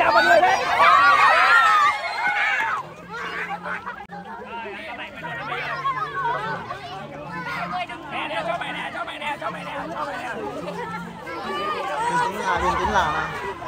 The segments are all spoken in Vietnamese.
chào mọi người đấy. Nè, cho mày nè, cho mày nè, cho mày nè, cho mày nè. Bình tĩnh là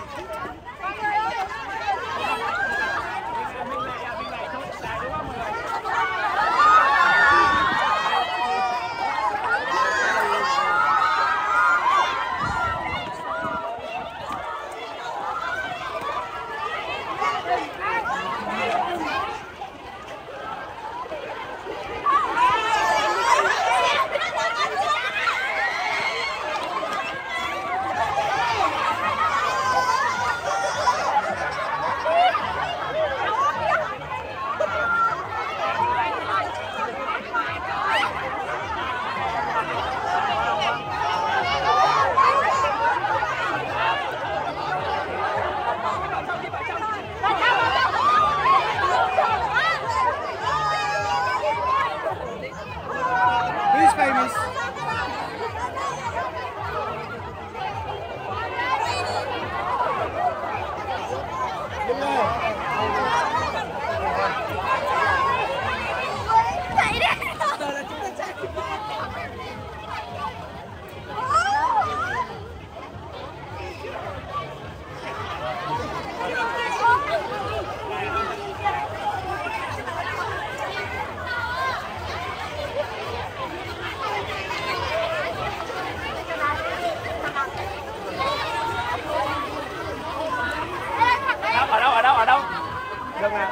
ở đâu? Dừng nè.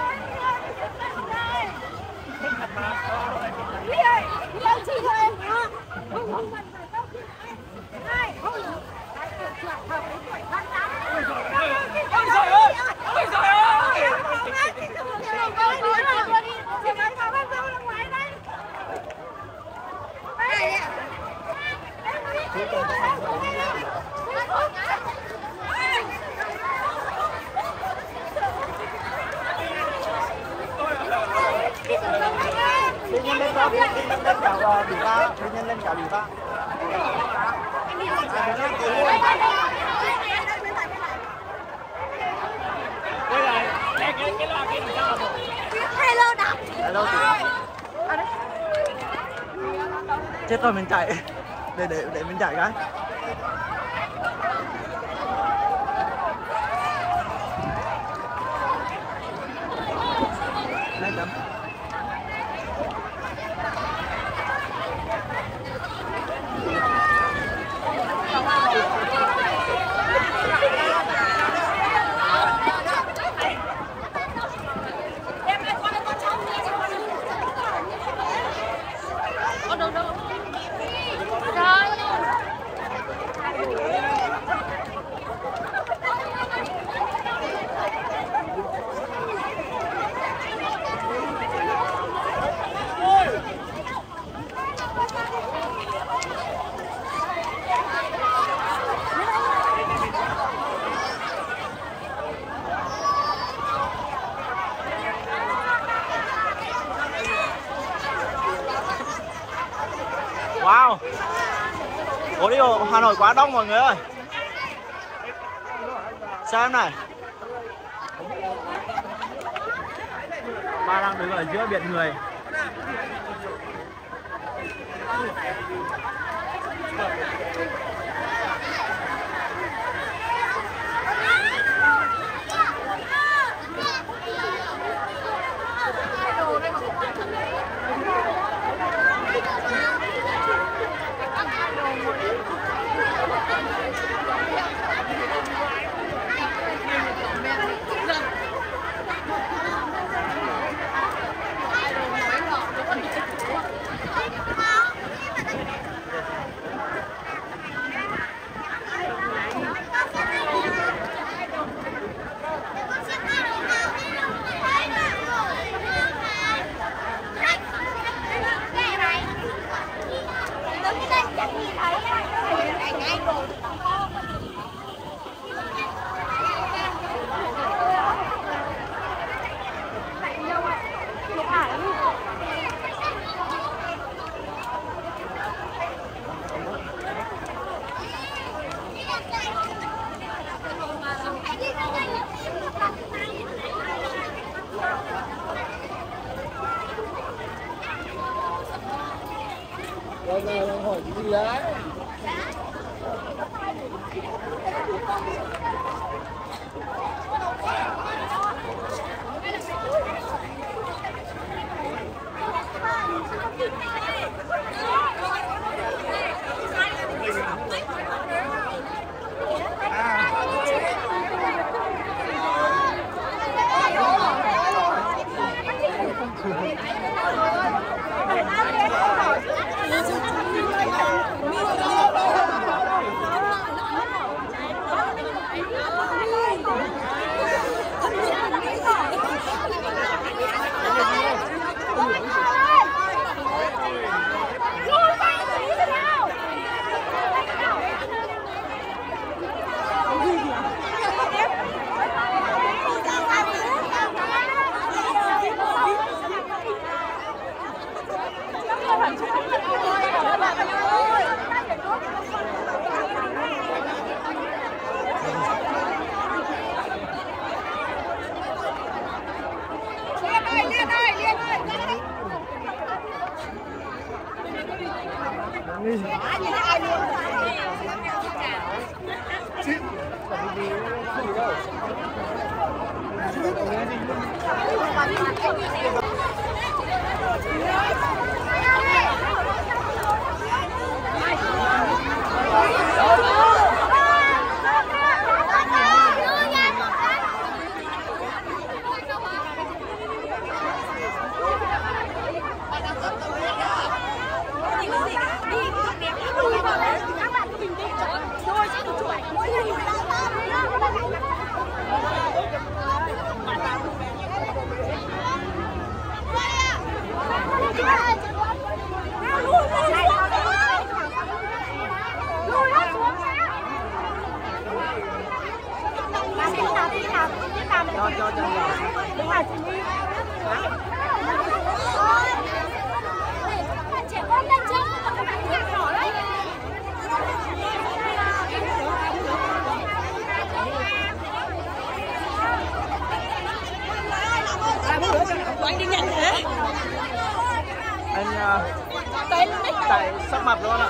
Chị thôi em. Ôi trời ơi! Ôi trời ơi! đi nhanh lên chào bị ta, đi nhanh lên chào bị ta. Quay lại, cái loa kia làm sao rồi? Hello đọc. Hello chị. Chết rồi mình chạy. Để mình chạy cái. Lên chấm. Wow, ủa đi Hà Nội quá đông mọi người ơi. Xem này, ba đang đứng ở giữa biển người. đấy. Tại sắp mặt luôn ạ.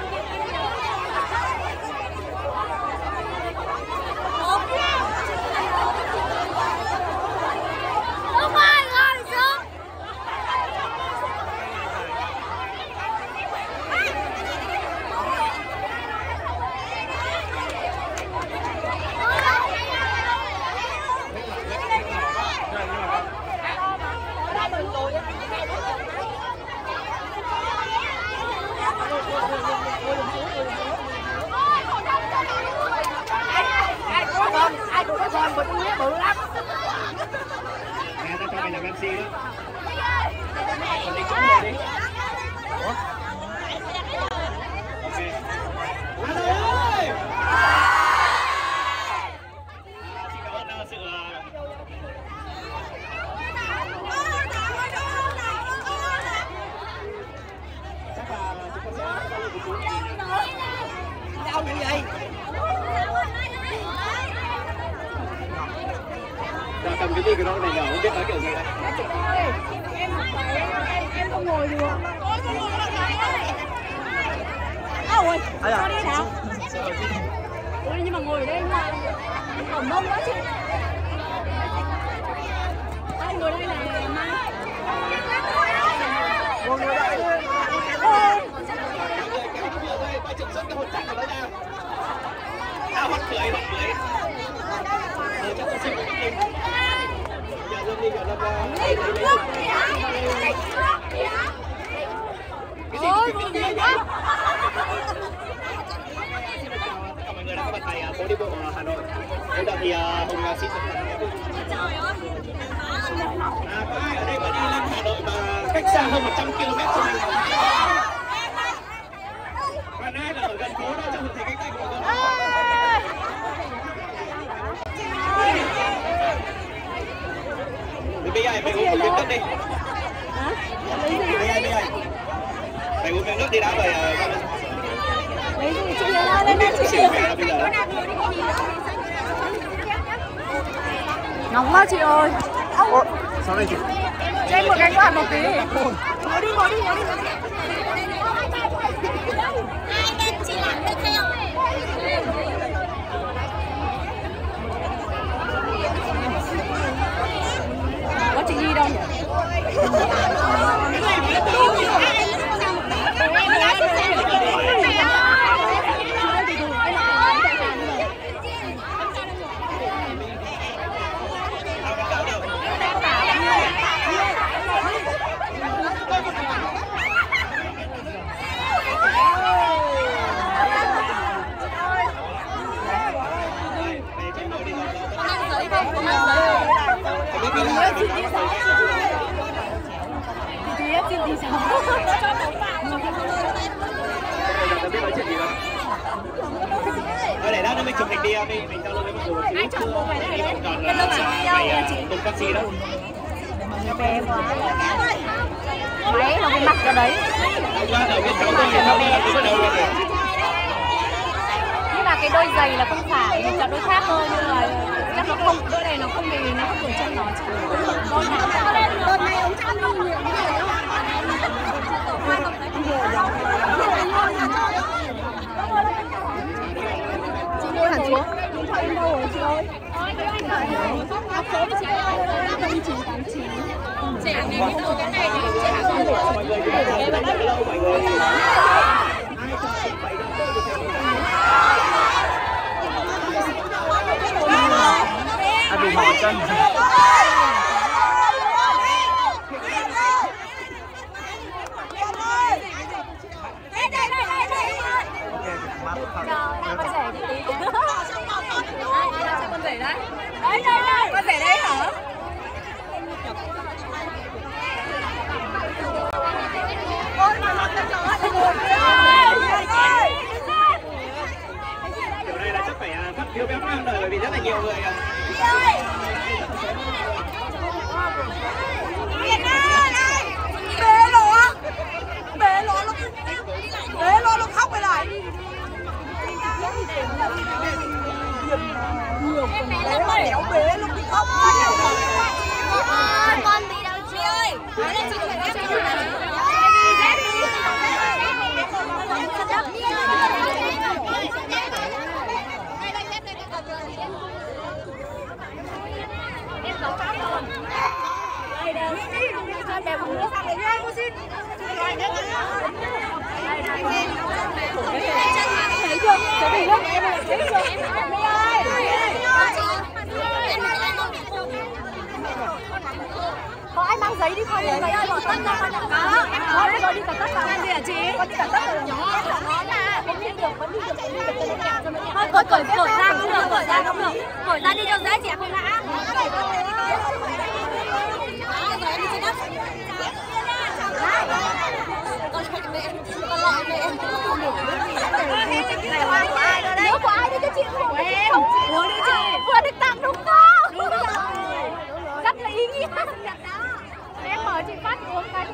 Cầm cái gì cái đó này nhỏ không biết nói kiểu gì đây. Em không ngồi được. Ôi, sao đi nào? Ôi, nhưng mà ngồi ở đây mà hỏng mông quá chứ. Ai ngồi đây này Mai? Ngồi đây. Quay trực xuất cái hồn chạy của nó ra. Hot cười. Chắc là xinh cái gì. Giờ lên đi, giờ lên đây. Cái gì vậy? Tất cả mọi người đã có mặt tại phố đi bộ Hà Nội. Bây giờ thì Hùng xin chào có ai ở đây mà đi lên Hà Nội mà cách xa hơn 100 km cho mình không? Còn ai là ở gần phố đó cho mình thấy cái cảnh của mình không? Bây giờ mày uống một miếng nước đi. Hả? Bây giờ. Mày uống miếng nước đi đã rồi. Lấy gì chị lên đây chị. Nóng quá chị ơi. Ôi, sao đây chị? Cho em một cái quạt một tí. Ngồi đi. Chị đi sao? Cho bố vào. Không biết nói chuyện gì đâu. Thôi để đó nó mới chụp hình đi em đi, mình giao lưu với mọi người. Ai chọn bộ váy này đấy? Còn phải cùng taxi đó. Bé quá. Máy nó cũng mặc cái đấy. Qua đầu cái cháu tôi thì nó đi bắt đầu rồi. Nhưng mà cái đôi giày là không phải, mình chọn đôi khác thôi, nhưng mà chắc nó không, đôi này nó không vì nó không đủ chân nó chứ. Đôi này ông chọn nhiều nhiều như thế. Chị mua hẳn xuống. Điện thoại em đâu rồi chị ơi? Áo số với chị ơi, 0989. Chị ăn đi mua cái này thì chị hả? Mọi người đi vào đây lâu mọi người. Ai bị mỏi chân. Con rể đi tí. Ai làm sao con rể đấy? Đấy, con rể đấy hả? Kiểu này là chắc phải phát phiếu béo ngang đời bởi vì rất là nhiều người kìa. Bế lo nó khóc rồi lại. Em bé nó đéo bế nó bị khóc. Con bị đâu chị ơi. Đấy là chị phải ghép cho nó. Em giấu khóc rồi. Đây đây. Cho đẹp không nước sang đấy nha, cô xin. Thấy chưa? Thấy gì không? Em thấy chưa? Đây ơi. Có ai mang giấy đi không? Giấy ơi, bỏ tất ra. Có, em đi cả tất vào. Làm gì hả chị? Con đi cả tất rồi. Em sợ nó là không đi được, vẫn đi được. Thôi cởi ra cũng được, cởi ra cũng được. Cởi ra đi cho dễ chị không ngã. Nước của ai đấy cho chị? Của em. Uống đi chị. Vừa được tặng đúng không? Đúng rồi. Rất là ý nghĩa. Em mở chị phát uống cái.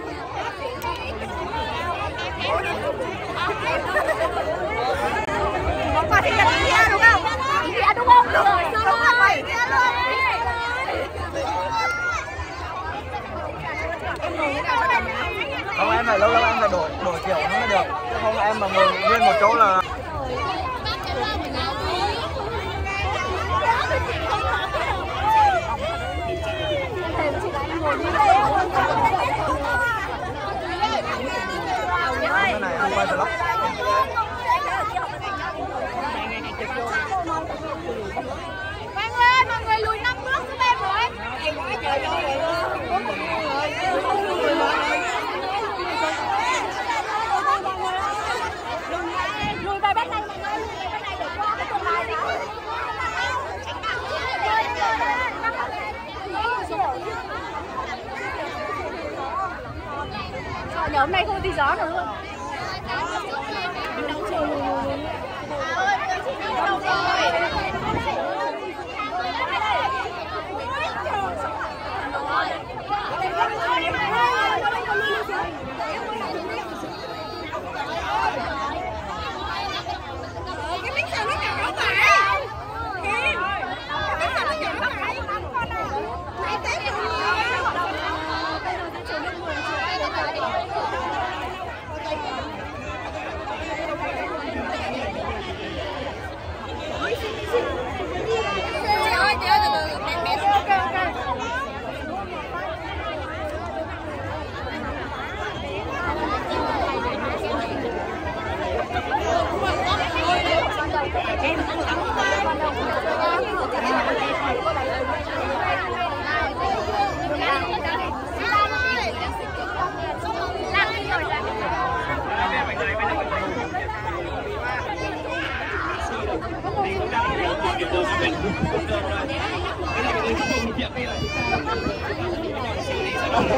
Có quả sinh nhật ý nghĩa đúng không? Ý nghĩa đúng không? Đúng rồi. Đúng rồi. Ý nghĩa luôn. Không, em phải lâu lâu em phải đổi kiểu nó mới được, chứ không em mà ngồi nguyên một chỗ là cái này không quay vlog. Quang ơi, mọi người lùi 5 bước giúp em rồi. Em quá trời ơi. Lùi về bên này mọi người, lùi về bên này để qua cái tường này đi. Trời, nhớ hôm nay không tí gió nữa luôn.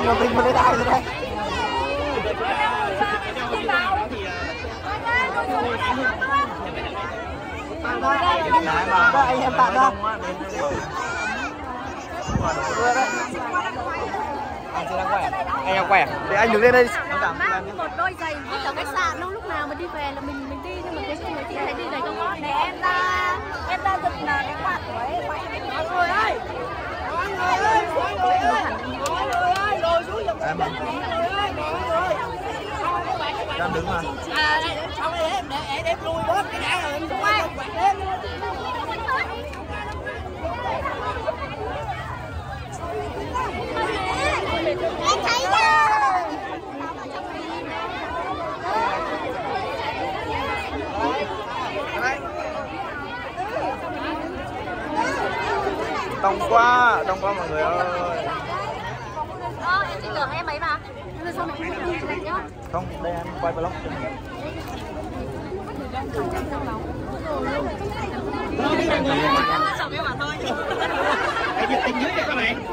mà mình lên ai rồi đây. Đó anh em tặng đó. Anh đang quay à? Để anh đứng lên đây. Mang một đôi giày vứt ở khách sạn đâu, lúc nào mà đi về là mình đi, nhưng mà cái người chị thấy đi giày không có. Để em ra giật là cái quạt của ấy. Mọi người ơi, mọi người ơi, lùi xuống giùm em. Em đứng mà. Xong đây để em lùi bớt cái đã rồi em quay. Em thấy chưa? Đông quá mọi người ơi. Em chỉ tưởng em ấy mà. Rồi sau này em không nhá. Không, đây em quay vlog. Xong cái mà thôi. Hãy giật tình dưới cho các bạn.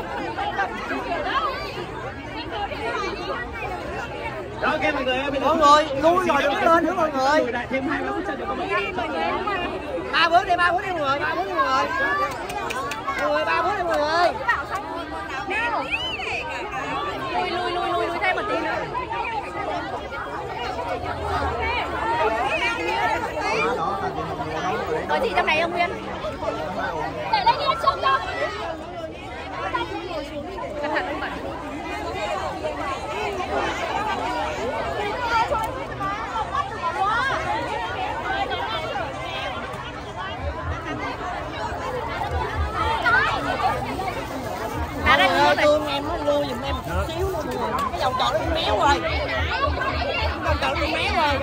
Đó, ok mọi người ơi, Mọi người lui rồi đứng lên nữa mọi người. Thêm 2 phút cho mọi người. 3 bước đi mọi người. 3 bước đi mọi người. 3 bước đi mọi người. Lùi thêm một tí nữa. Có chị trong này không Nguyên? Để đây đi ăn xong đâu. Cẩn thận không bạn? Tương em nó lưu giùm em một xíu nữa. Cái dòng chọn nó bị méo rồi. Dòng chọn nó bị méo rồi.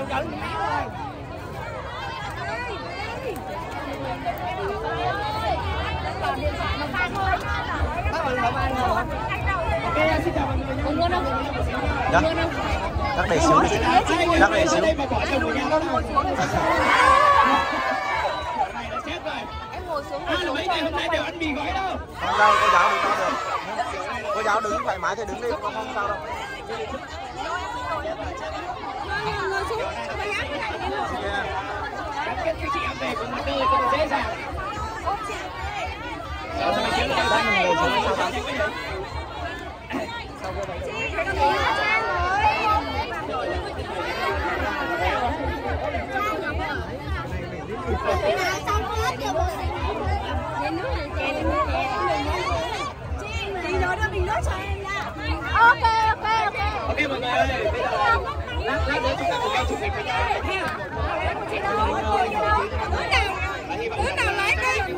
Bác ơi, không ăn rồi. Ok, xin chào mọi người. Không muốn không? Dạ. Cắt đầy xíu. Cắt đầy xíu. Em ngồi xuống. Mấy ngày hôm nay đều ăn mì gói đâu. Không đâu, cô giáo đừng có được. Cô giáo đứng thoải mái thì đứng đi, không sao đâu. Ngồi xuống. Các chị em về cùng mặt đời cho nó dễ dàng. Sao mày chiếu lên đây mình ngồi xuống sao vậy? Ok. Ok mọi người ơi, bây giờ lát nữa chúng ta cùng nhau chụp hình với nhau. Đứa nào lấy đi.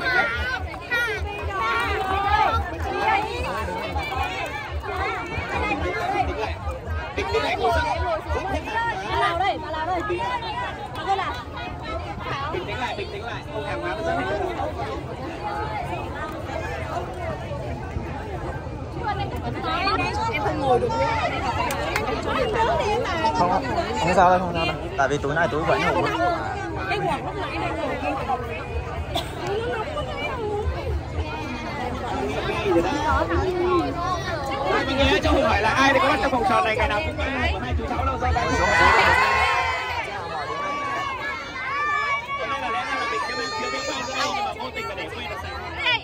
Tính lại ngồi xuống. Bà Lào đây. Đây là. Bình tĩnh lại. Không hàng hóa nó rất là Em không ngồi được nữa. Không sao đâu. Tại vì túi này túi vẫn ngủ. Cái quạt lúc nãy đây rồi. Mọi người cho Hùng hỏi là ai có mặt trong vòng tròn này ngày nào cũng có hai chú cháu đâu ra đây. Hôm nay là lẽ ra là mình sẽ mang phiếu quay ra đây nhưng mà vô tình là để quay là sai.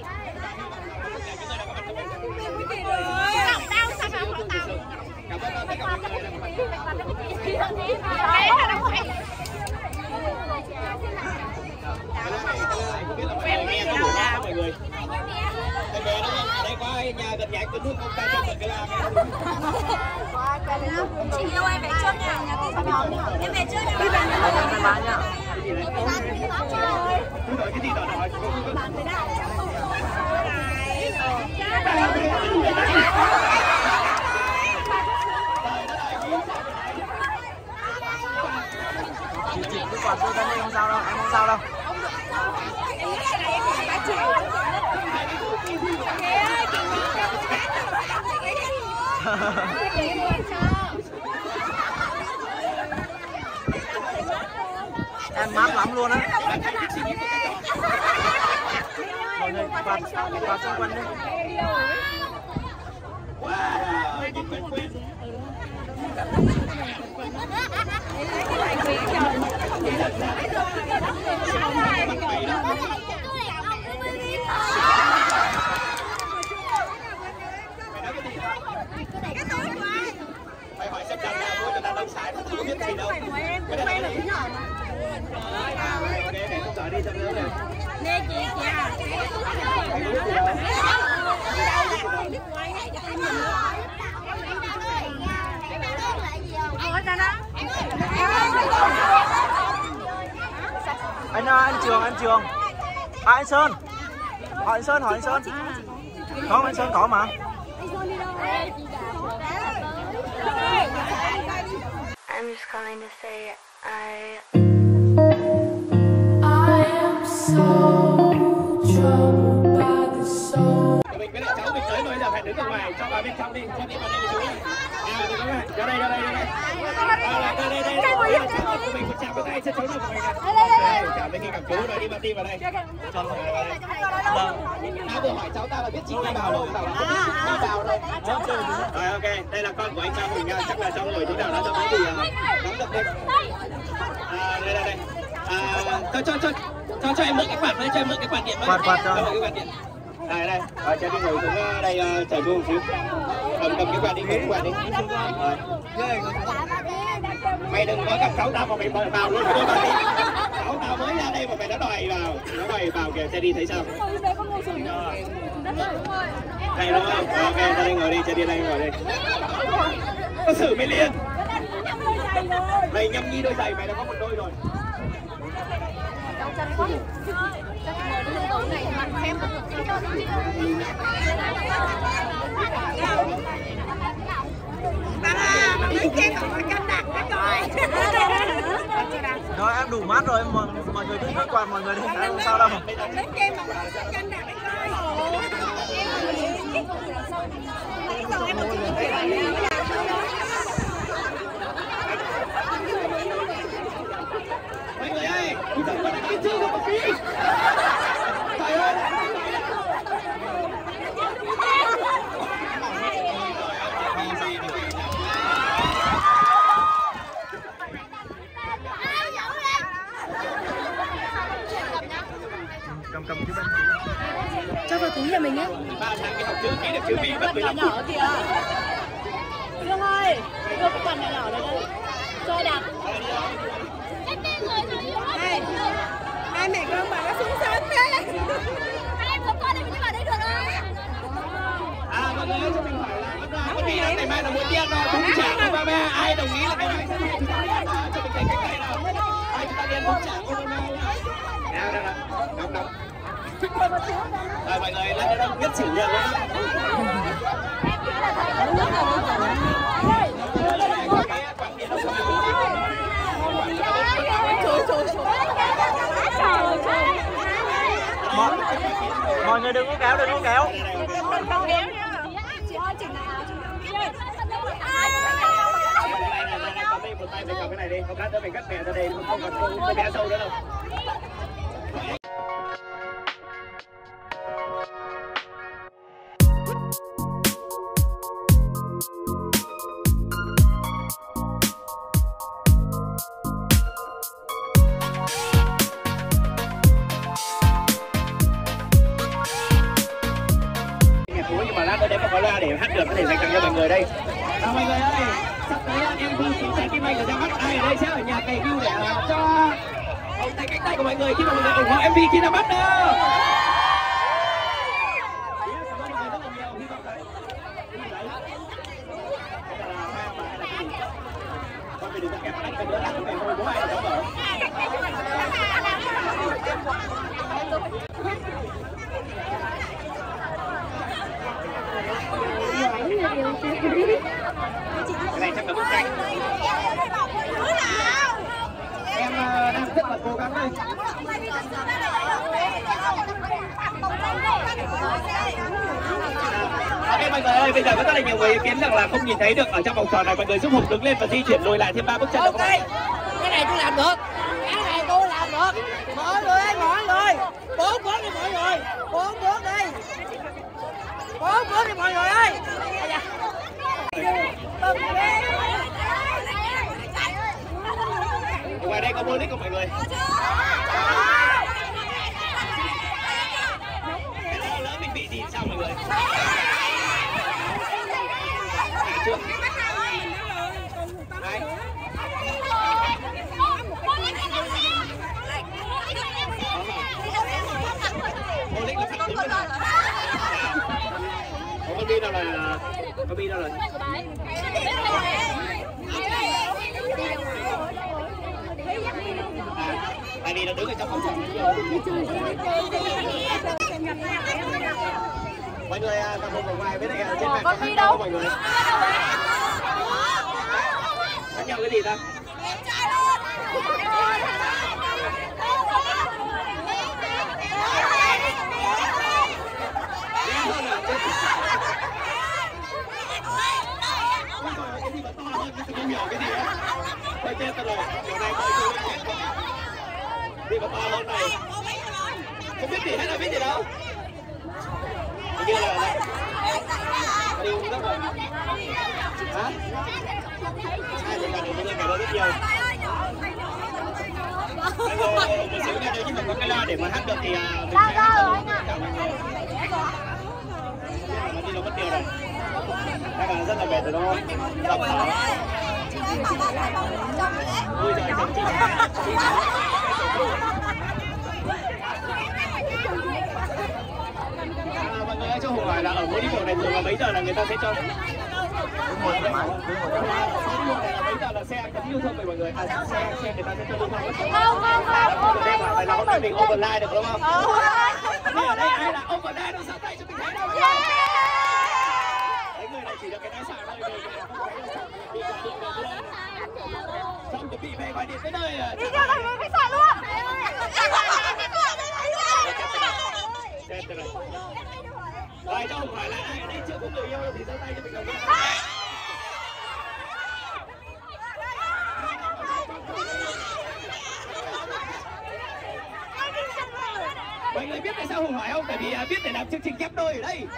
Cảm ơn tất cả mọi người đã có mặt. Nghe có đủ la mọi người. Cái bé đó ở đây có nhà gần nhà anh có nước không ta cho mọi cái la chị yêu em về trước nha. Em về trước nha. Đi về bán nha. Cứ đổi cái gì đòi. Chị cứ quạt tôi lên đây không sao đâu, em không sao đâu. Em mát lắm luôn á. Mọi người quạt xung quanh đi. Wow, nhìn quen quen. Mày hỏi xem chắn nào cho nó đông sải, không biết gì đâu. Cái này là nhỏ mà. Ok, để không sợ đi xem nữa này. Nè chị à. Anh Trường. À, anh Sơn. Hỏi anh Sơn. Không, anh Sơn có mà. I'm just calling to say I am so troubled by the soul. Mình với lại cháu mình tới rồi, giờ phải đứng ở ngoài cho vào bên trong đi, cho đi vào đây chú. Được các bạn, ra đây. Đây. Mình một chạm cái tay chân cháu nào của mình này. Chạm với khi gặp chú rồi đi vào đây. Cho mọi người vào đây. Tao vừa hỏi cháu tao là biết chị đi vào rồi, bảo là không biết chị vào đâu. Rồi ok, đây là con của anh Ba Hùng nha, chắc là trong người chú nào đã cho bố thì đóng tập đi. Đây. Cho em mượn cái quạt đấy, cho em mượn cái quạt điện đấy. Quạt cho. Đây. Rồi cho đi ngồi xuống đây chảy xuống một xíu. Cầm cái quạt đi, Rồi. Mày đừng có gặp cháu tao mà mày mời vào luôn. Cháu tao mới ra đây mà mày đã đòi vào kìa, xe đi thấy sao? Đây đúng không? Ok, ra đây ngồi đi, xe đi đây ngồi đi. Có xử mày liền. Mày nhâm nhi đôi giày, mày đã có một đôi rồi. Rồi em đủ mát rồi, mọi người đi nước quạt, mọi người đi không sao đâu. Mọi người ơi, bây giờ có đánh cái chưa một tí. Trời ơi. Cầm chứ bên. Cho vào túi nhà mình á. 3 tháng cái học chữ ký được chữ Mỹ mất 15 phút. Kìa. Dương ơi, đưa cái quần nhỏ này đây. Chơi đặt. Hai mẹ con bà nó xuống sớm thế. Hai em con này mình đi vào đây được không? Mọi người ơi, cho mình hỏi là có gì là ngày mai là muốn đi ăn bún chả của ba mẹ, ai đồng ý là ngày mai sẽ đi chúng ta đi ăn cho mình thấy cái nào. Ai chúng ta đi ăn bún chả của ba mẹ. Nào. Rồi mọi người lên đây biết chỉnh được không? Mọi người đừng có kéo. Chị ơi, chỉnh lại áo cho mình. Một tay phải cầm cái này đi, không lát nữa mình cắt mẹ ra đây, không còn cô bé sâu nữa đâu. Nhưng mà lát nữa đấy mà có loa để hát được có thể dành tặng cho mọi người đây. Mọi người ơi, sắp tới em vui xuống trái tim anh ở ra mắt ai ở đây sẽ ở nhà cày view để cho ông tay cánh tay của mọi người khi mà mọi người ủng hộ MV khi nào bắt đâu. Cảm ơn mọi người rất là nhiều. Hy vọng đấy. Con phải đừng có kẹp anh cái nữa là cái này thôi, bố ai là cháu mở. Cái này chắc là bức tranh. Em đang rất là cố gắng đây. Ok mọi người ơi, bây giờ có rất là nhiều người ý kiến rằng là không nhìn thấy được ở trong vòng tròn này, mọi người giúp Hùng đứng lên và di chuyển lùi lại thêm 3 bước chân. Ok, cái này tôi làm được. Cái này tôi làm được. Mọi người ơi, mọi người. 4 bước đi mọi người. 4 bước đi. 4 bước đi mọi người ơi. Obelisk của mọi người. Lỡ mình bị gì sao mọi người? Chưa. Đấy. Obelisk là phản ứng rồi. Con bi đâu rồi? Con bi đâu rồi? Tại vì nó đứng ở trong phòng trọ. Mọi người tập một vài với lại trên mạng đi đâu mọi người? Đánh nhau cái gì ta? Không hiểu cái gì á? Thôi chết tôi rồi. Điều này tôi chưa biết. Đi vào to hơn này. Không biết gì hết là biết gì đâu. Hình như là đi uống nước rồi. Hả? Hai thì là được cảm ơn rất nhiều. Bây giờ một xíu nha, nếu như mà có cái loa để mà hát được thì mình sẽ hát được cả mọi người. Nó đi đâu mất tiêu rồi. Các bạn rất là mệt rồi đúng không? Đọc thở. Ôi giời, chồng chị. Mọi người ơi, cho Hùng hỏi là ở phố đi bộ này thường là mấy giờ là người ta sẽ cho? Mấy giờ là xe cấm lưu thông mọi người? Xe người ta sẽ cho lưu thông. Không. Phải là hôm nay mình overline được đúng không? Ở đây ai là overline đâu, sao tay cho mình thấy đâu. Đấy, người này chỉ được cái tay xả thôi. Xong chuẩn bị về gọi điện tới nơi. Đi theo thằng người khách sạn luôn. Chết rồi. Rồi cho Hùng hỏi là ai ở đây chưa có người yêu thì giơ tay cho mình đồng. Mọi người biết tại sao Hùng hỏi không? Tại vì biết để làm chương trình ghép đôi ở đây.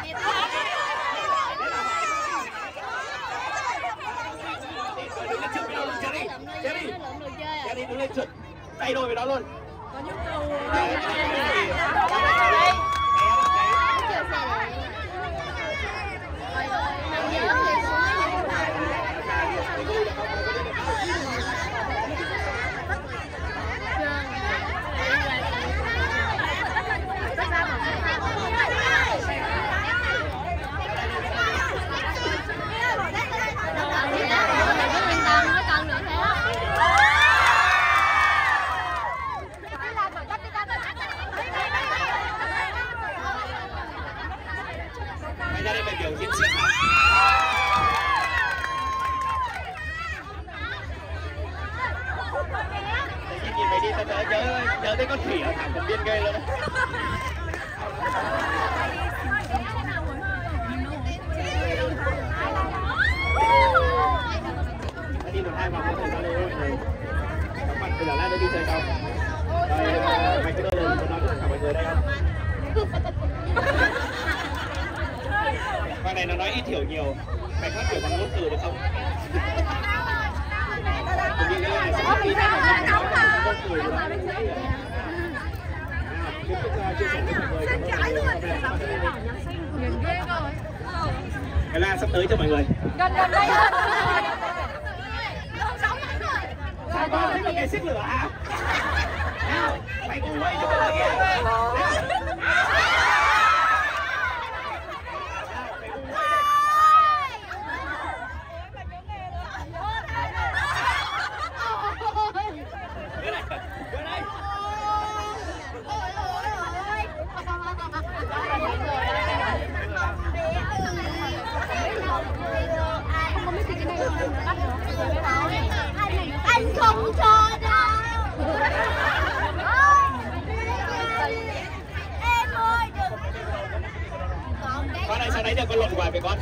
Đứng lên trượt với nó luôn, chết đi. Chết đi, đứng lên trượt. Tay đôi với nó luôn. Có nhu cầu. Ra đây phải biểu diễn siết hả? Để nhìn mày đi tao nhớ tới con khỉ ở thẳng một viên ghê luôn đấy. Đi một hai vòng có thể ra đây thôi. Các bạn bây giờ lát nữa đi chơi đâu? Rồi mày có đôi lời nói với tất cả mọi người đây không? Con này nó nói ít hiểu nhiều, mày phát biểu bằng ngôn từ được không? Mình nghĩ là sẽ không đi ra được ngôn từ được. Cái la sắp tới cho mọi người. Gần đây hơn. Sao con thấy cái xích lửa hả? Mày cùng quay cho mọi người kìa. Anh không cho đâu. Em ơi đừng. Con này sau đấy giờ con lộn hoài với con.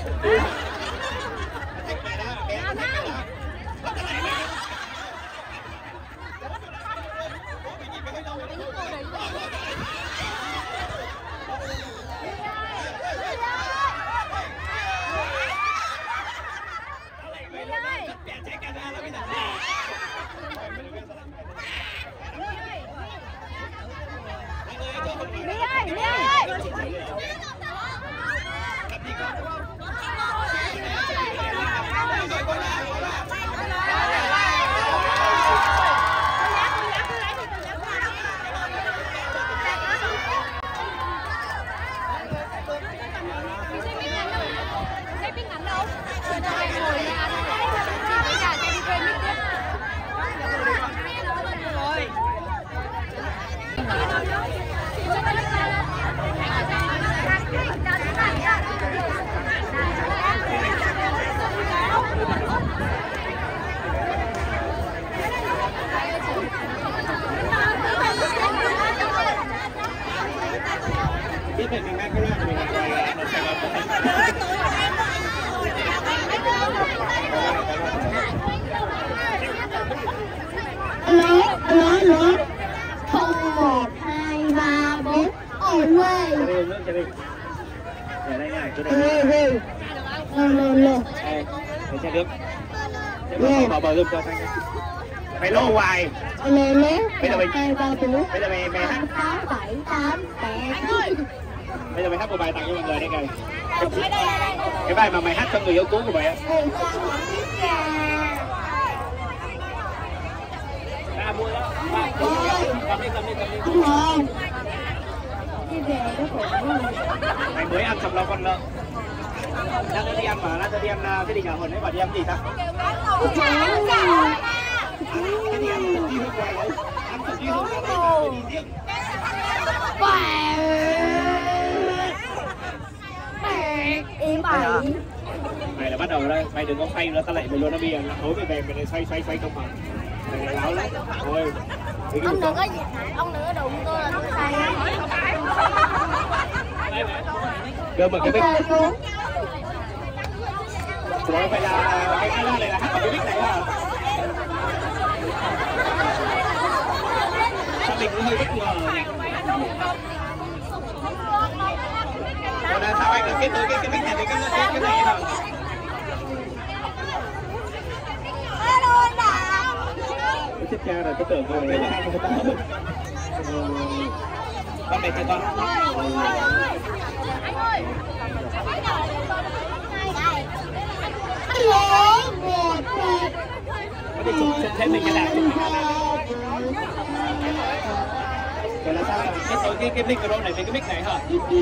Để đây nha, chỗ đây. Để xe nước. Bỏ bờ giùm cho Thanh. Mày lô hoài. Bây giờ mày hát. Bây giờ mày hát một bài tặng cho mọi người đây kìa. Cái bài mà mày hát cho người yêu cũ của mày á. Ra mua đó. Cầm đi. Mày mới ăn sầm lo con lợn. Đang đi ăn mà, đang đi ăn cái gì nhỉ? Hồi nãy bảo đi ăn gì ta? Cái gì ăn sầu riêng hoài đấy? Ăn sầu riêng hoài đấy, đi riêng. Im ải. Mày là bắt đầu đây, mày đừng có phay nữa, tao lại mày luôn nó bia, tối mày về mày xoay trong phòng. Mày láo lắm. Thôi. Ông đừng có đụng tôi là tôi say. Đưa một cái mic. Ủa phải là cái này là hát vào cái mic này hả? Sao mình cũng hơi bất ngờ nhỉ? Còn là sao anh lại kết nối cái mic này với cái này hả? Tiếp theo là tôi tưởng rồi đấy là hai con tao. Con này cho con. Có thể chụp thêm mình cái nào chụp mình cái nào. Vậy là sao? Kết nối cái micro này với cái mic này hả?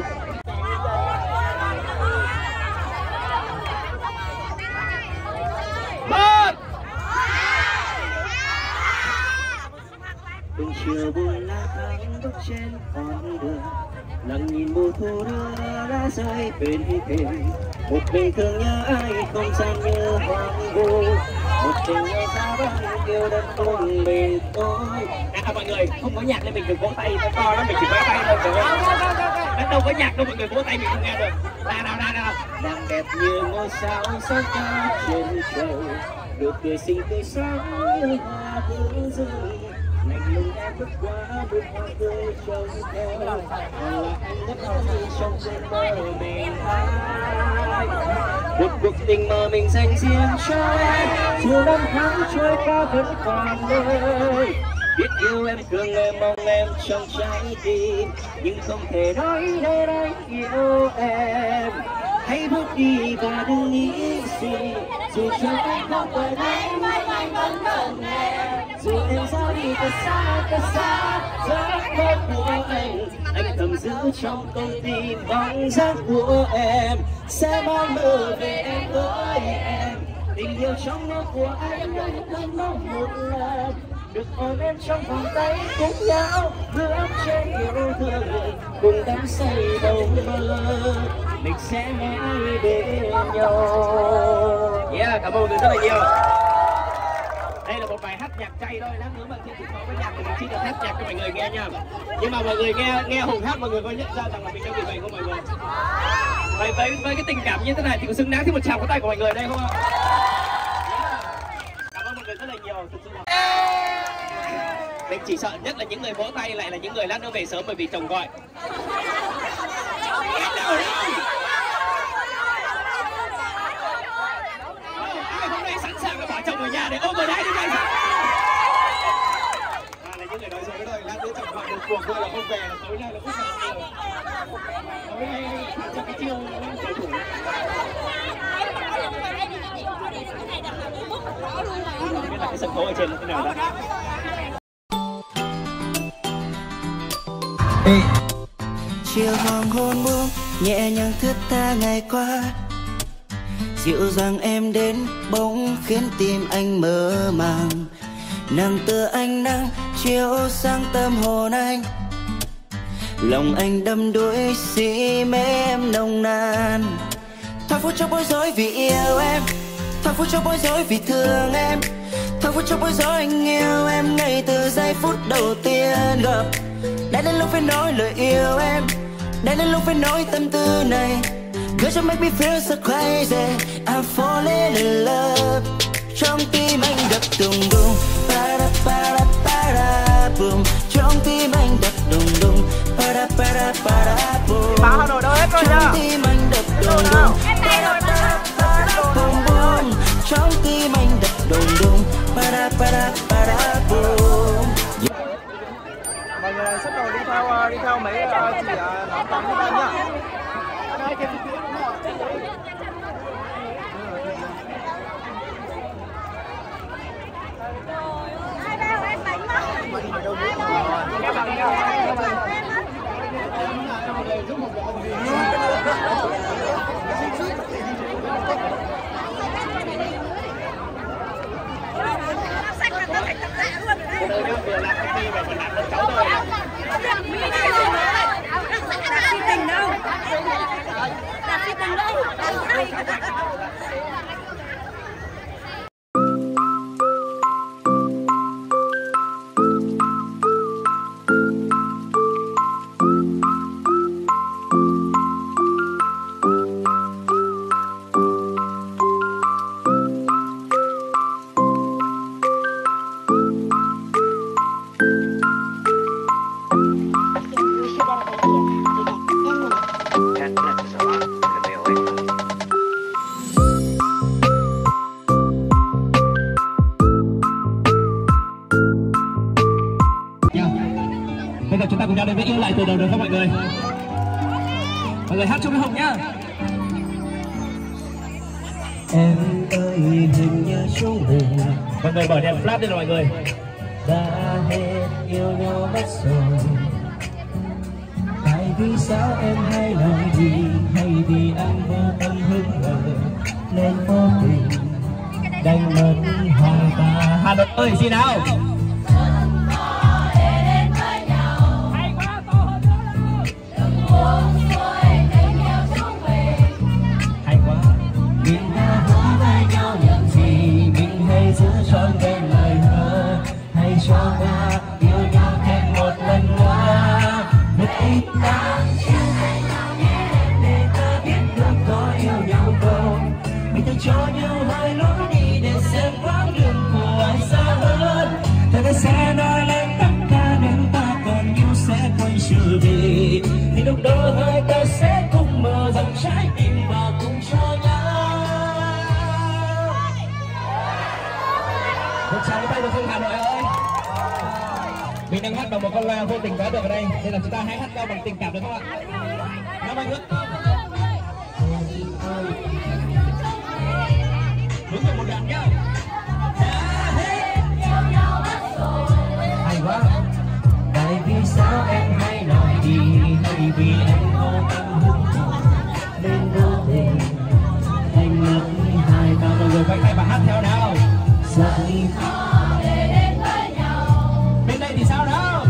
Từng chiều buồn lá vàng bước trên con đường, lặng nhìn mùa thu đưa lá rơi bên thềm. Một mình thương nhớ ai không gian như hoang vu, một tình yêu xa vắng yêu đất cùng mình tôi. Mọi người không có nhạc nên mình đừng vỗ tay nó to lắm, mình chỉ vỗ tay thôi được không? Nó đâu có nhạc đâu, mọi người vỗ tay mình không nghe được. Nào. Đang đẹp như ngôi sao sáng cao trên trời, được tươi xinh tươi sáng như hoa hướng dương. Lạnh lùng em bước qua bước hoa tươi trông theo, còn là anh ngất ngây trong cơn mơ mình hai. Một cuộc tình mà mình dành riêng cho em, dù năm tháng trôi qua vẫn còn nơi. Biết yêu em thương em mong em trong trái tim, nhưng không thể nói nên anh yêu em. Hãy bước đi và đừng nghĩ gì, dù cho anh không còn anh vẫn cần em. Dù em ra đi thật xa, giấc mơ của anh thầm giữ trong con tim bóng dáng của em. Sẽ mong mơ về em với em, tình yêu trong mơ của anh vẫn mong một lần được ôm em trong vòng tay cùng nhau, bước trên yêu thương cùng đắm say đầu mơ, mình sẽ mãi bên nhau. Yeah, cảm ơn mọi người rất là nhiều. Đây là một bài hát nhạc chay thôi, lát nữa mà trên sân khấu với nhạc thì mình chỉ được hát nhạc cho mọi người nghe nha. Nhưng mà mọi người nghe Hùng hát, mọi người có nhận ra rằng là mình đang bị bệnh không mọi người? Với cái tình cảm như thế này thì có xứng đáng thì một tràng pháo tay của mọi người đây không ạ? Cảm ơn mọi người rất là nhiều, thực sự là mình chỉ sợ nhất là những người vỗ tay lại là những người lát nữa về sớm bởi vì chồng gọi. Ai hôm nay sẵn sàng là bỏ chồng ở nhà để ôm ở đây đi đây. Là những người nói dối thôi, lát nữa chồng gọi được cuộc thôi là không về, là tối nay là không về. Hôm nay cho cái chiêu cầu thủ. Không biết là cái sân khấu ở trên là thế nào đó. Chiều hoàng hôn buông nhẹ nhàng thướt tha ngày qua, dịu dàng em đến bỗng khiến tim anh mơ màng. Nàng tựa ánh nắng chiếu sáng tâm hồn anh, lòng anh đắm đuối si mê em nồng nàn. Thoáng phút chốc bối rối vì yêu em, thoáng phút chốc bối rối vì thương em, thoáng phút chốc bối rối anh yêu em ngay từ giây phút đầu tiên gặp. Đã đến lúc phải nói lời yêu em, đã đến lúc phải nói tâm tư này. Girl, you make me feel so crazy, I'm falling in love. Trong tim anh đập đùng đùng, ba da ba da ba da boom. Trong tim anh đập đùng đùng, para para para boom. Báo Hà Nội đâu hết rồi Trong nhá. tim anh đập đùng đùng, para para para boom boom. Trong tim anh đập đùng đùng, para para para boom. Mọi người sắp đầu đi theo mấy chị nón trắng với em nhá. Bây giờ chúng ta cùng nhau đến với Yêu Lại Từ Đầu được không mọi người? Mọi người hát chung với Hồng nhá. Em ơi hình như chúng mình Mọi người mở đèn flash lên rồi mọi người. đã hết yêu nhau mất rồi. Tại vì sao em hay nói gì, hay vì anh vô tâm hững hờ nên vô tình đánh mất hai ta. Hà Nội ơi xin nào. Hay quá. Mình đã hứa với nhau nhận gì, mình hãy giữ trọn vẹn lời hứa. Hãy cho ta yêu nhau thêm một lần nữa. Để ta chia tay nhau nhé, để ta biết được có yêu nhau không. Mình hãy cho nhau hai lối đi để xem quãng đường của ai xa hơn. Ta sẽ nói lên tất cả nếu ta còn yêu sẽ quay trở về. Thì lúc đó hai ta sẽ cùng mở rộng trái tim và cùng cho nhau. Một tràng tay được không Hà Nội ơi? Mình đang hát bằng một con loa vô tình có được ở đây, nên là chúng ta hãy hát nhau bằng tình cảm được không ạ? Nào mọi người. Hướng về một đoạn nhá. Hay quá. Tại vì sao em hay nói gì, hay vì em vô tâm hững hờ nên vô tình anh mất hai ta. Mọi người quay tay và hát theo nào. Dạy Bên đây thì sao nào?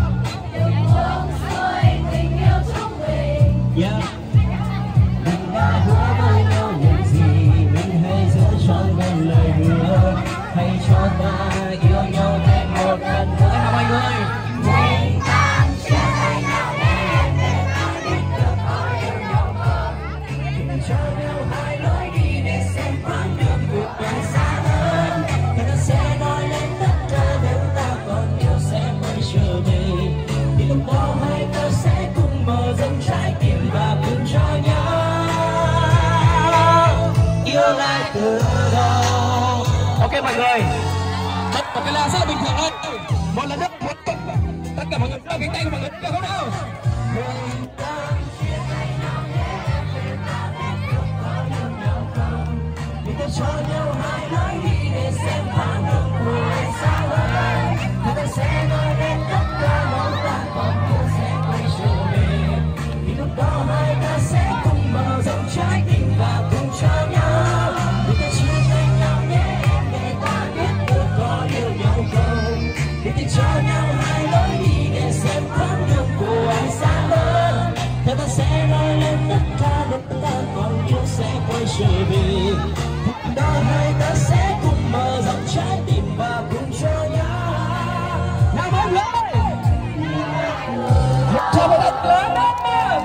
yeah. Mình đã hứa với nhau những gì, mình hãy giữ trọn vẹn lời hứa. Hãy cho ta yêu nhau thêm một lần nữa. Nào mọi người. Mình tan chia tay nhau nhé, để ta biết được có yêu nhau không. Mình cho nhau hai lối đi để xem quãng đường cuộc đời xa hơn. Ta sẽ nói lên tất cả nếu ta còn yêu sẽ quay trở về. Thì lúc đó hai ta sẽ cùng mở rộng trái tim và cùng cho nhau yêu lại từ đầu. Ok mọi người. Một cái là rất là bình thường thôi. Một lần nữa, tất cả mọi người đưa cánh tay của mọi người được không nào? Mình ta cho nhau hai lối đi để xem quãng đường của ai xa hơn. Người ta sẽ nói lên tất cả nếu ta còn yêu sẽ quay trở về. Thì lúc đó hai ta sẽ cùng mở rộng trái tim và cùng cho nhau. Người ta chia tay nhau nhé để ta biết được có yêu nhau không. Người ta cho nhau hai lối đi để xem quãng đường của ai xa hơn. Người ta sẽ nói lên tất cả nếu ta còn yêu sẽ quay trở về. Đó hai ta sẽ cùng mở rộng trái tim và cùng cho nhau. Nào mọi người. Cho một lần lớn đó.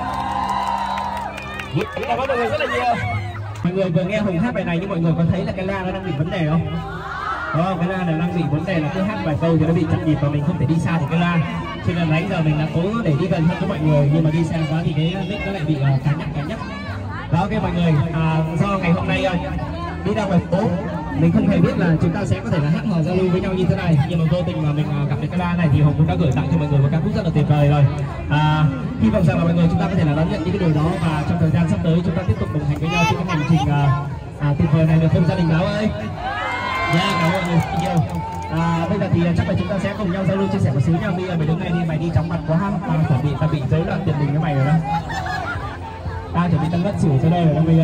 Cảm ơn mọi người rất là nhiều. Mọi người vừa nghe Hùng hát bài này nhưng mọi người có thấy là cái loa nó đang bị vấn đề không? cái loa này đang bị vấn đề là cứ hát vài câu thì nó bị chậm nhịp và mình không thể đi xa thì cái loa, cho nên nãy giờ mình đã cố để đi gần hơn với mọi người, nhưng mà đi xa quá thì cái mic nó lại bị cắn nhắc. Đó, ok mọi người, do ngày hôm nay đi ra ngoài phố mình không hề biết là chúng ta sẽ có thể là hát hò giao lưu với nhau như thế này, nhưng mà vô tình mà mình gặp được cái loa này thì Hùng cũng đã gửi tặng cho mọi người một ca khúc rất là tuyệt vời rồi. Hy vọng rằng là mọi người chúng ta có thể là đón nhận những cái điều đó, và trong thời gian sắp tới chúng ta tiếp tục đồng hành với nhau trên cái hành trình tuyệt vời này, được không gia đình Báo ơi? Cảm ơn mọi người nhiều. Bây giờ thì chắc là chúng ta sẽ cùng nhau giao lưu chia sẻ một xíu nhau. Bây giờ mày đứng đây đi, mày đi chóng mặt quá, ta bị rối loạn tiền đình với mày rồi đó. Ta chuẩn bị tăng đất xỉu cho đây rồi đó bây giờ.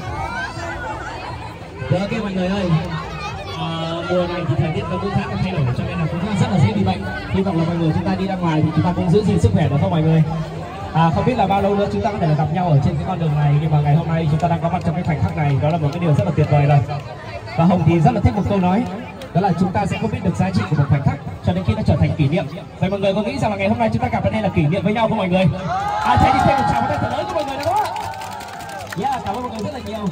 Được, ok mọi người ơi, mùa này thì thời tiết nó cũng khá là thay đổi, cho nên là cũng rất là dễ bị bệnh. Hy vọng là mọi người chúng ta đi ra ngoài thì chúng ta cũng giữ gìn sức khỏe được không mọi người? Không biết là bao lâu nữa chúng ta có thể là gặp nhau ở trên cái con đường này, nhưng mà ngày hôm nay chúng ta đang có mặt trong cái khoảnh khắc này, đó là một cái điều rất là tuyệt vời rồi. Và Hồng thì rất là thích một câu nói, đó là chúng ta sẽ không biết được giá trị của một khoảnh khắc cho đến khi nó trở thành kỷ niệm. Vậy mọi người có nghĩ rằng là ngày hôm nay chúng ta gặp ở đây là kỷ niệm với nhau không mọi người? Thế thì thêm một tràng tay thật lớn cho mọi người nữa. Cảm ơn mọi người rất là nhiều.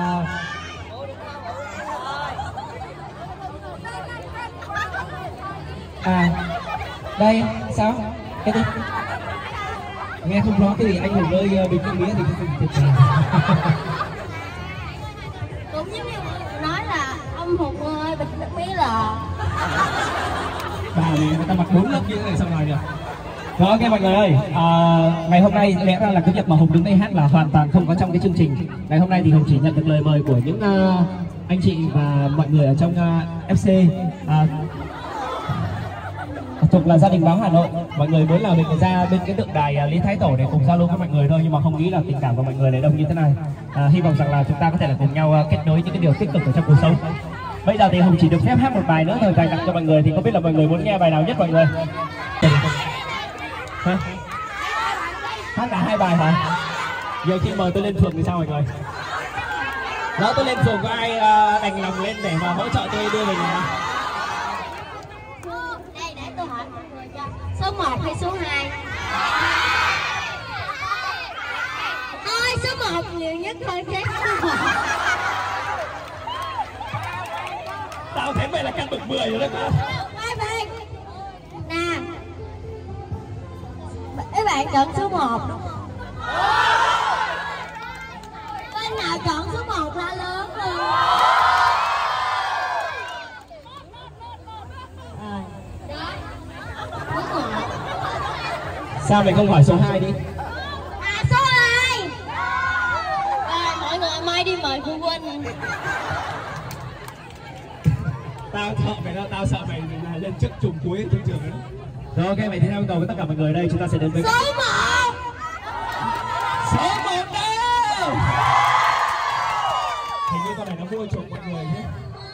Đây sao? Cái gì? Nghe không rõ cái gì, anh Hùng ơi, bình tĩnh mía thì thiệt cũng giống như nói là ông Hùng ơi, bình tĩnh mía là bà này người ta mặc 4 lớp như thế này xong rồi nhỉ? Rồi, ok mọi người ơi, ngày hôm nay lẽ ra là cái việc mà Hùng đứng đây hát là hoàn toàn không có trong cái chương trình. Ngày hôm nay thì Hùng chỉ nhận được lời mời của những anh chị và mọi người ở trong FC thuộc là gia đình Báo Hà Nội. Mọi người muốn là mình ra bên cái tượng đài Lý Thái Tổ để cùng giao lưu với mọi người thôi, nhưng mà không nghĩ là tình cảm của mọi người lại đông như thế này. Hy vọng rằng là chúng ta có thể là cùng nhau kết nối những cái điều tích cực ở trong cuộc sống. Bây giờ thì Hùng chỉ được phép hát một bài nữa thôi dành tặng cho mọi người, thì không biết là mọi người muốn nghe bài nào nhất mọi người? Hả? Hát cả 2 bài hả? Giờ chị mời tôi lên phường thì sao mọi người? Đó, tôi lên phường có ai đành lòng lên để mà hỗ trợ tôi đưa về nhà? đây để tôi hỏi mọi người cho số 1 hay số 2? Thôi số 1 nhiều nhất thôi chứ. Tao thấy mày là căn bậc 10 rồi đó cơ. Nè, các bạn chọn số 1 đúng không? Bên nào chọn số 1 la lớn luôn. Sao mày không hỏi số 2 đi? Số 2. Mọi người mai đi mời phụ huynh. Tao sợ mày đó, tao sợ mày lên trước trùng cuối chương trường đó. Rồi ok, vậy thì theo yêu cầu với tất cả mọi người đây, chúng ta sẽ đến với số 1. Số 1 đâu? Hình như con này nó mua chuộc mọi người chứ.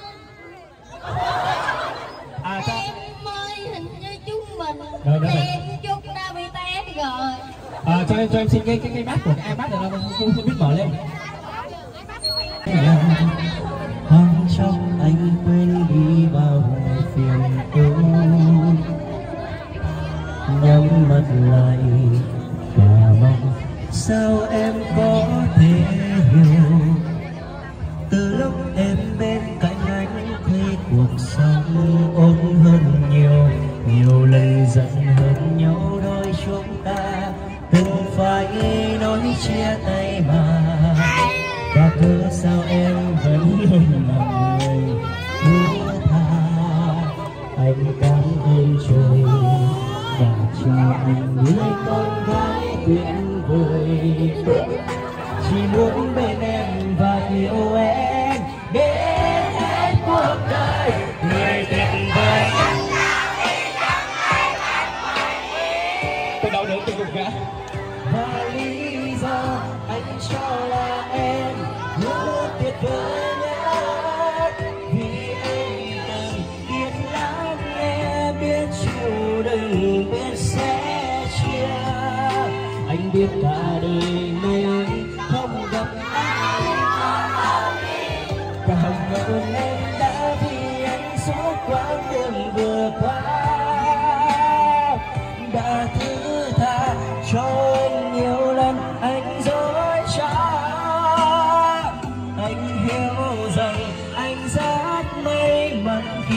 Em ơi, hình như chúng mình em chút đã bị té rồi. Cho em xin cái bát của cái iPad này, nó không biết mở lên. Hoang trong anh quên đi bao phiền ưu, nhắm mắt lại và mong sao em có thể hiểu. Từ lúc em bên cạnh anh thấy cuộc sống ổn hơn nhiều, nhiều lần giận hơn nhau đôi chúng ta từng phải nói chia tay mà. Và cớ sao em vẫn luôn là người buông tha. Anh cảm ơn trời và cho anh người con gái tuyệt vời. Chỉ muốn bên em và yêu em đến hết cuộc đời. Người tuyệt vời. Tôi đau đớn tôi gục ngã. Và lý do anh cho là em luôn tuyệt vời nhất, vì em từng biết lắng nghe, biết chịu đựng, biết sẻ chia. Anh biết cả đời này không gặp ai, cảm ơn em đã vì anh suốt quãng đường vừa qua, đã thứ tha cho anh nhiều lần anh dối trá. Anh hiểu rằng anh rất may mắn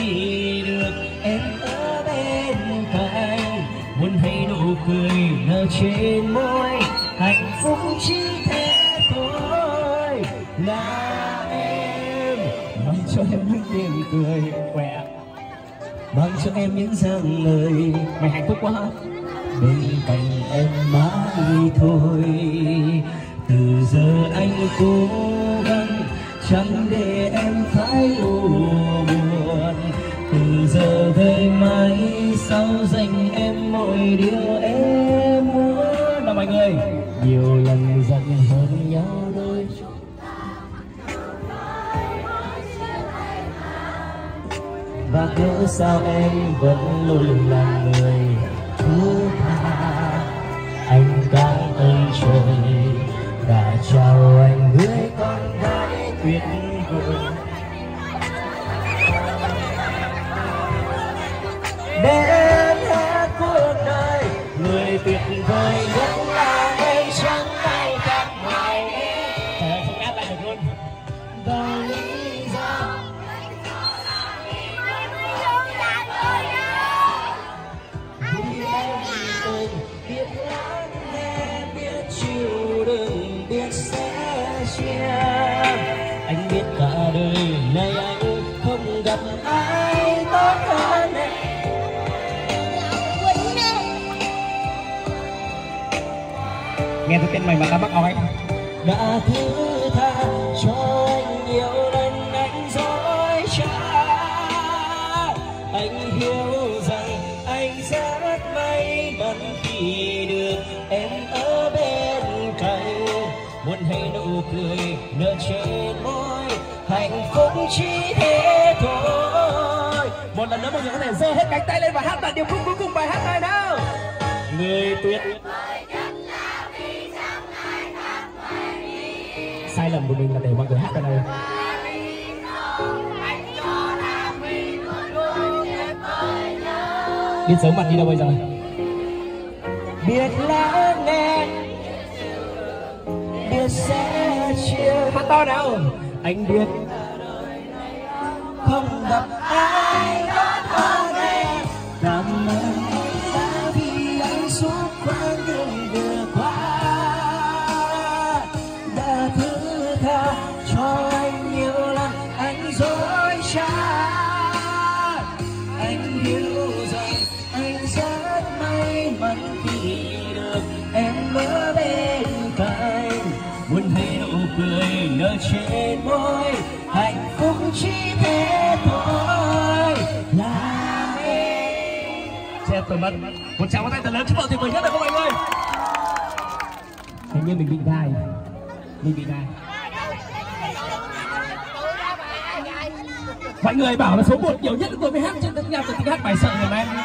là em, mang cho em những tiếng cười khỏe, mang cho em những dáng người. Mày hạnh phúc quá hả? Bên cạnh em mãi thôi. Từ giờ anh cố gắng chẳng để em phải u buồn. Từ giờ tới mãi sau dành em mọi điều em muốn. Nào mọi người, nhiều lần dần hơn nhau đôi chút. Và cớ sao em vẫn luôn là người thứ tha. Anh cảm ơn trời đã chào anh người con gái tuyệt vời. Đến hết cuộc đời, người tuyệt vời nhất là em, chẳng ai khác ngoài em. Trời ơi, không áp lại được luôn. Và lý do vì em từng biết lắng nghe, biết chịu đựng, biết sẻ chia. Anh biết cả đời này anh không gặp ai tốt hơn em. Nghe tôi tên mày mà tao bắt ói. Đã thứ tha cho anh nhiều lần anh dối trá. Anh hiểu rằng anh rất may mắn khi được em ở bên cạnh. Muốn thấy nụ cười nở trên môi, hạnh phúc chỉ thế thôi. Một lần nữa mọi người có thể giơ hết cánh tay lên và hát đoạn điệp khúc cuối cùng bài hát này nào. Người tuyệt sai lầm của mình là để mọi người hát cái này. Biết giấu mặt đi đâu bây giờ? Biết lắng nghe, biết sẻ chia. Hát to nào. Anh biết không gặp ai tốt hơn em. Cảm ơn đã vì anh suốt quãng đường vừa qua. Đã thứ tha cho anh nhiều lần anh dối trá. Anh hiểu rằng anh rất may mắn khi được em ở bên cạnh. Muốn thấy nụ cười nở trên môi, hạnh phúc chỉ thế thôi là em. Chết tôi mất. Một tràng pháo tay thật lớn chúc mừng tuyệt vời nhất được không mọi người? Hình như mình bị gai. Mình bị gai. Mọi người bảo là số 1 nhiều nhất tôi mới hát trên tất nhà tôi thích hát bài sợ ngày mai.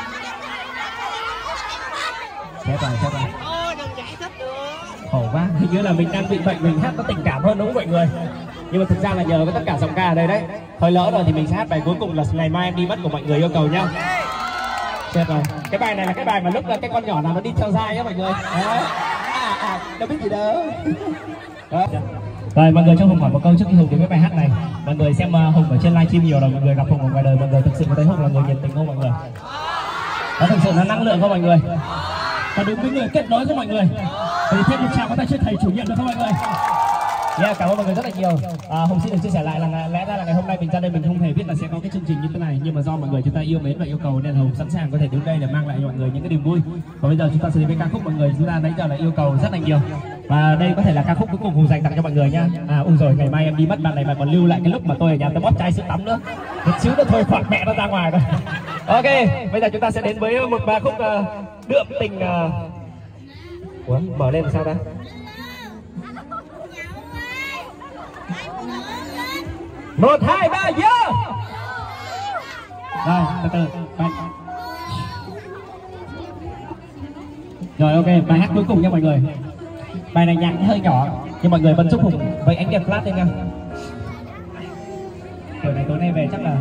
Chết rồi, chết rồi. Khổ quá, hình như là mình đang bị bệnh, mình hát có tình cảm hơn đúng không mọi người? Nhưng mà thực ra là nhờ có tất cả giọng ca ở đây đấy. Thôi lỡ rồi thì mình sẽ hát bài cuối cùng là Ngày Mai Em Đi Mất của mọi người yêu cầu nhá. Chết rồi, cái bài này là cái bài mà lúc là cái con nhỏ nào nó đi theo dai nhá mọi người. Đấy. Đâu biết gì đâu. Đó. Rồi mọi người cho Hùng hỏi một câu trước khi Hùng đến với bài hát này. Mọi người xem Hùng ở trên livestream nhiều rồi, mọi người gặp Hùng ở ngoài đời, mọi người thực sự thấy Hùng là người nhiệt tình không mọi người? Nó thực sự là năng lượng không mọi người? Và đúng với người kết nối không mọi người? Thì thêm một tràng có tay cho thầy chủ nhiệm được không mọi người? Yeah, cảm ơn mọi người rất là nhiều. Hùng xin được chia sẻ lại là lẽ ra là ngày hôm nay mình ra đây mình không hề biết là sẽ có cái chương trình như thế này, nhưng mà do mọi người chúng ta yêu mến và yêu cầu nên Hùng sẵn sàng có thể đứng đây để mang lại cho mọi người những cái niềm vui. Và bây giờ chúng ta sẽ đến với ca khúc mọi người chúng ta nãy giờ là yêu cầu rất là nhiều. Và đây có thể là ca khúc cuối cùng Hùng dành tặng cho mọi người nhá. Rồi Ngày Mai Em Đi Mất, bạn này mà còn lưu lại cái lúc mà tôi ở nhà tôi bóp chai sữa tắm nữa. Một xíu nữa thôi khoảng mẹ nó ra ngoài rồi. Ok, bây giờ chúng ta sẽ đến với một ca khúc đượm tình. Ủa, mở lên làm sao ta? Một, hai, ba, vô! Rồi, từ từ. Rồi ok, bài hát cuối cùng nha mọi người. Bài này nhạc hơi nhỏ, nhưng mọi người vẫn giúp Hùng với ánh đèn flash lên nha. Kiểu này tối nay về chắc là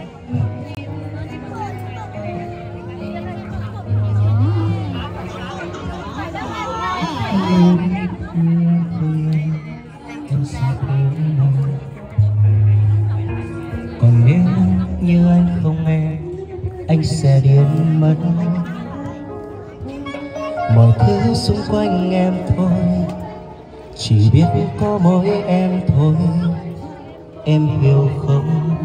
còn nếu như anh không nghe anh sẽ điên mất. Mọi thứ xung quanh em thôi chỉ biết có mỗi em thôi. em hiểu không?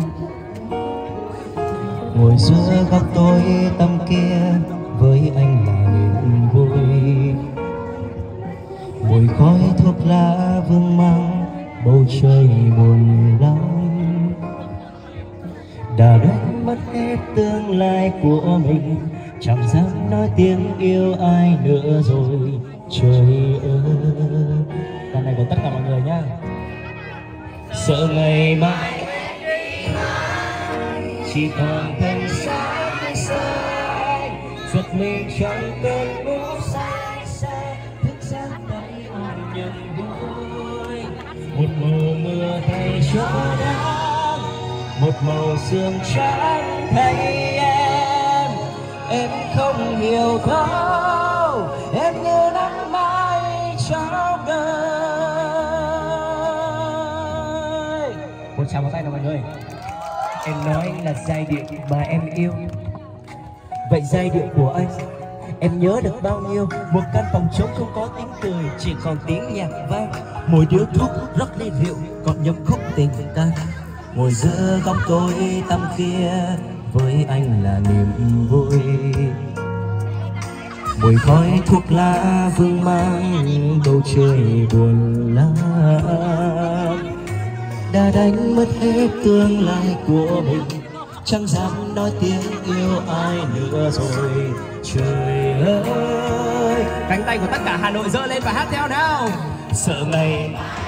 Ngồi giữa góc tối tăm kia với anh là niềm vui. Mùi khói thuốc lá vương mang bầu trời buồn lắm. Đã đánh mất hết tương lai của mình, chẳng dám nói tiếng yêu ai nữa rồi. Trời ơi, đoạn này của tất cả mọi người nhá. Sợ ngày mai chỉ còn thân xác sai, giật mình trong cơn ngủ say say, thức giấc tay ôm niềm vui. Một màu mưa thay cho nắng, một màu sương trắng thay em không hiểu đâu, em như nắng mai trong đời. Một tràng vào tay nào mọi người. Em nói là giai điệu mà em yêu, vậy giai điệu của anh em nhớ được bao nhiêu? Một căn phòng trống không có tiếng cười, chỉ còn tiếng nhạc vang. Mỗi điếu thuốc rót ly rượu, còn nhấm khúc tình ca. Ngồi giữa góc tối tăm kia với anh là niềm vui. Mùi khói thuốc lá vương mang bầu trời buồn lắm. Đã đánh mất hết tương lai của mình, chẳng dám nói tiếng yêu ai nữa rồi. Trời ơi, cánh tay của tất cả Hà Nội giơ lên và hát theo nào. Sợ ngày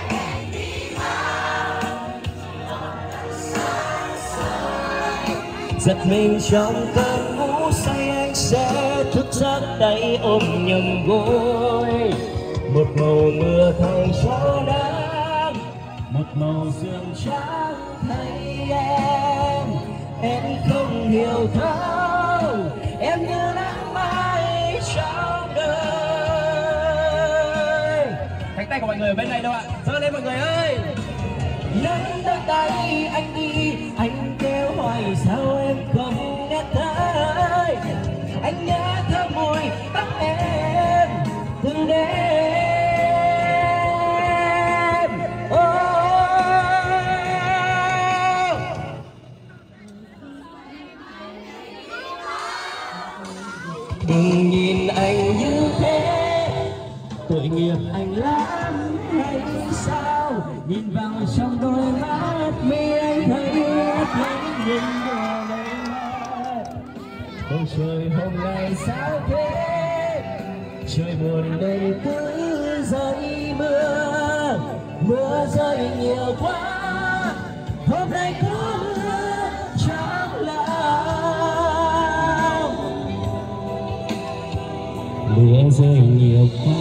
giật mình trong cơn ngủ say, anh sẽ thức giấc tay ôm nhầm gối. Một màu mưa thay cho nắng, một màu sương trắng thay em không hiểu thấu, em như nắng mai trong đời. Cánh tay của mọi người ở bên này đâu ạ? Giơ lên mọi người ơi. Nắm đôi tay anh đi, anh kêu hỏi sao em không nghe thấy. Anh nhớ thơm mùi tóc em từ đêm. Đừng nhìn anh như thế, tội nghiệp anh lắm hay sao? Nhìn vào trong đôi mắt mi anh thấy ướt lắm những mùa này. Bầu trời hôm nay sao thế, trời buồn nên cứ rơi mưa. Mưa rơi nhiều quá, hôm nay có mưa trong lòng. Mưa rơi nhiều quá.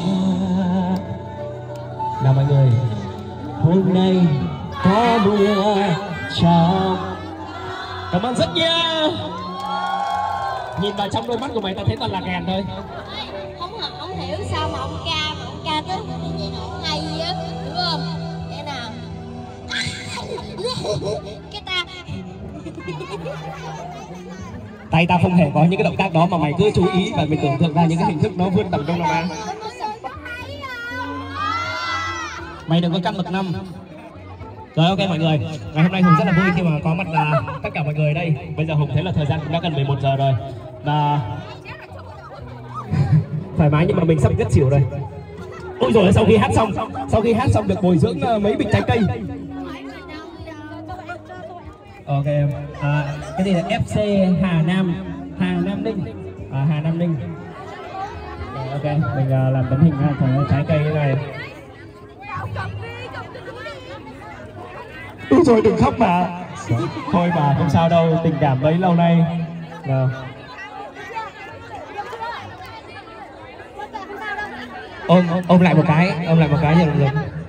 Nào mọi người, hôm nay có mưa trong. Cảm ơn rất nhiều. Nhìn vào trong đôi mắt của mày tao thấy toàn là gàn thôi. Không hiểu sao mà ông ca tới hay á, đúng không? Thế nào? Cái ta Tay tao không hề có những cái động tác đó mà mày cứ chú ý và mày tưởng tượng ra những cái hình thức nó vươn tầm trong lòng ra. Mày đừng có căng bậc 5. Rồi ok mọi người, ngày hôm nay Hùng rất là vui khi mà có mặt tất cả mọi người ở đây. Bây giờ Hùng thấy là thời gian cũng đã gần 11 giờ rồi và thoải mái nhưng mà mình sắp ngất xỉu rồi. Ôi rồi sau khi hát xong được bồi dưỡng mấy bịch trái cây. Ok cái gì là FC Hà Nam Ninh Hà Nam Ninh. Rồi, ok mình làm tấm hình trái cây như này. Đúng rồi đừng khóc mà. Thôi mà không sao đâu, tình cảm bấy lâu nay. Nào. Ôm lại một cái cho mọi người.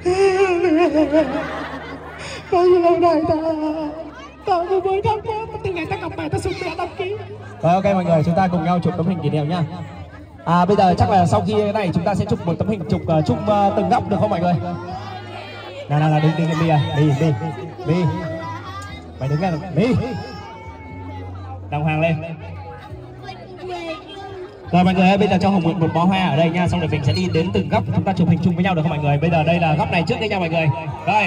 Bao nhiêu lâu nay tao vừa mới thăm từ ngày ta gặp mẹ ta xuống mẹ đăng ký. Rồi ok mọi người, chúng ta cùng nhau chụp tấm hình kỷ niệm nhá. Bây giờ chắc là sau khi cái này chúng ta sẽ chụp một tấm hình chụp chung từng góc được không mọi người? Nào đi Mi. Mày đứng ra Mi. Đàng hoàng lên. Rồi mọi người ơi, bây giờ cho Hùng một bó hoa ở đây nha, xong rồi mình sẽ đi đến từng góc chúng ta chụp hình chung với nhau được không mọi người? Bây giờ đây là góc này trước đây nha mọi người. Rồi.